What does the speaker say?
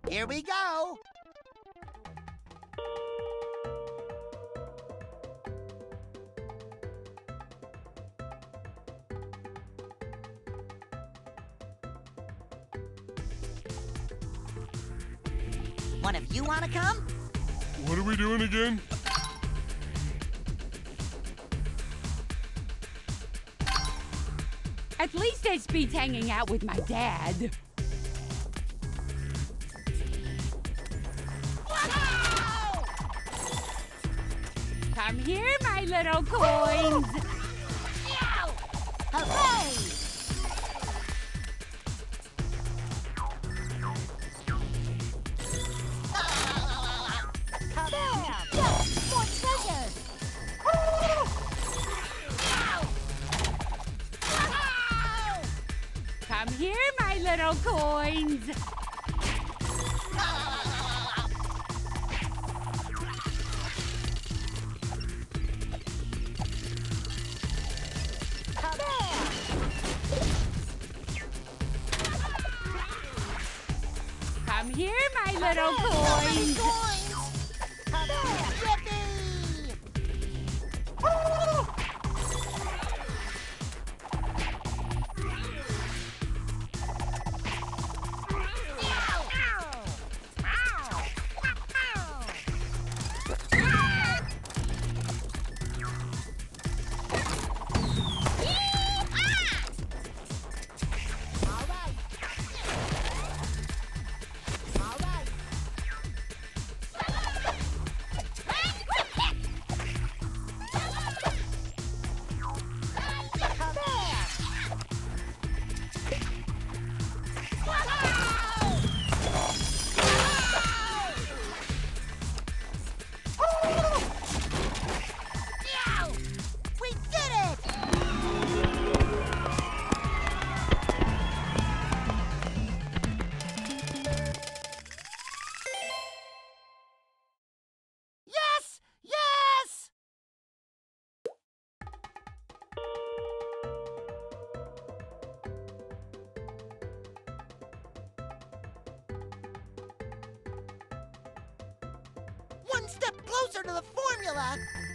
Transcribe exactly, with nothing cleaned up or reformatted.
Here we go. One of you want to come? What are we doing again? At least I speed hanging out with my dad. Wow! Come here, my little coins. Hooray! Come on! Yes, more treasure! Come here, my little coins. Come on! Come here, my little coins. Come on! Yippee! We did it! Yes! Yes! One step closer to the formula!